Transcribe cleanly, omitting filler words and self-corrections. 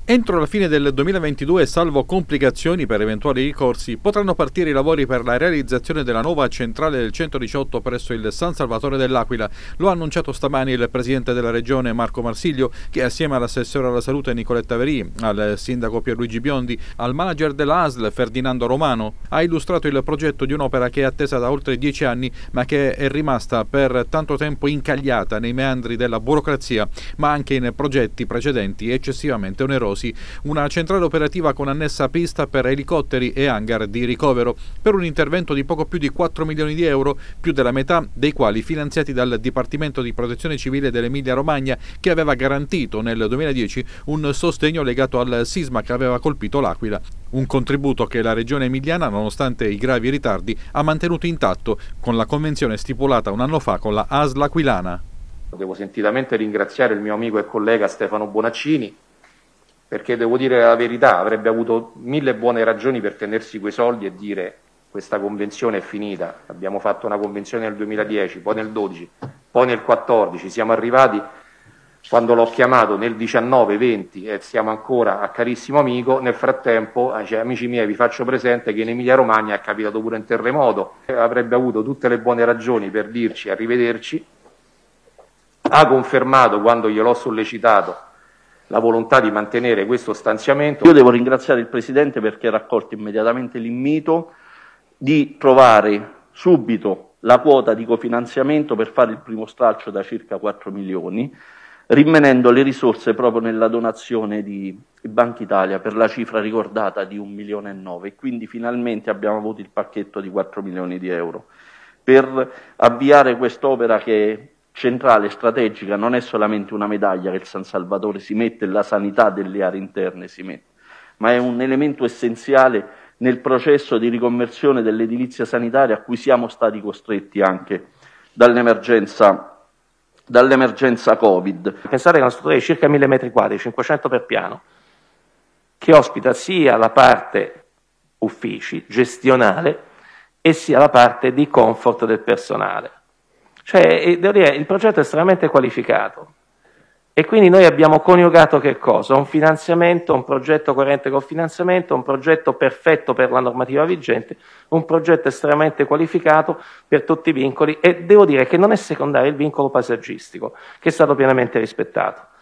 Entro la fine del 2022, salvo complicazioni per eventuali ricorsi, potranno partire i lavori per la realizzazione della nuova centrale del 118 presso il San Salvatore dell'Aquila. Lo ha annunciato stamani il presidente della regione Marco Marsiglio, che assieme all'assessore alla salute Nicoletta Verì, al sindaco Pierluigi Biondi, al manager della ASL Ferdinando Romano, ha illustrato il progetto di un'opera che è attesa da oltre 10 anni, ma che è rimasta per tanto tempo incagliata nei meandri della burocrazia, ma anche in progetti precedenti eccessivamente onerosi. Una centrale operativa con annessa pista per elicotteri e hangar di ricovero, per un intervento di poco più di 4 milioni di euro, più della metà dei quali finanziati dal Dipartimento di Protezione Civile dell'Emilia-Romagna, che aveva garantito nel 2010 un sostegno legato al sisma che aveva colpito l'Aquila. Un contributo che la regione emiliana, nonostante i gravi ritardi, ha mantenuto intatto con la convenzione stipulata un anno fa con la ASL aquilana. Devo sentitamente ringraziare il mio amico e collega Stefano Bonaccini, perché devo dire la verità, avrebbe avuto 1000 buone ragioni per tenersi quei soldi e dire questa convenzione è finita. Abbiamo fatto una convenzione nel 2010, poi nel 12, poi nel 14, siamo arrivati quando l'ho chiamato nel 19-20 e siamo ancora a carissimo amico. Nel frattempo, amici miei, vi faccio presente che in Emilia Romagna è capitato pure un terremoto, avrebbe avuto tutte le buone ragioni per dirci arrivederci, ha confermato quando gliel'ho sollecitato la volontà di mantenere questo stanziamento. Io devo ringraziare il Presidente perché ha raccolto immediatamente l'invito di trovare subito la quota di cofinanziamento per fare il primo stralcio da circa 4 milioni, rinvenendo le risorse proprio nella donazione di Banca Italia per la cifra ricordata di 1,9 milioni, e quindi finalmente abbiamo avuto il pacchetto di 4 milioni di euro per avviare quest'opera che è centrale, strategica. Non è solamente una medaglia che il San Salvatore si mette, la sanità delle aree interne si mette, ma è un elemento essenziale nel processo di riconversione dell'edilizia sanitaria a cui siamo stati costretti anche dall'emergenza Covid. Pensate che è una struttura di circa 1000 metri quadri, 500 per piano, che ospita sia la parte uffici, gestionale, e sia la parte di comfort del personale. Cioè, devo dire, il progetto è estremamente qualificato e quindi noi abbiamo coniugato che cosa? Un finanziamento, un progetto coerente col finanziamento, un progetto perfetto per la normativa vigente, un progetto estremamente qualificato per tutti i vincoli, e devo dire che non è secondario il vincolo paesaggistico, che è stato pienamente rispettato.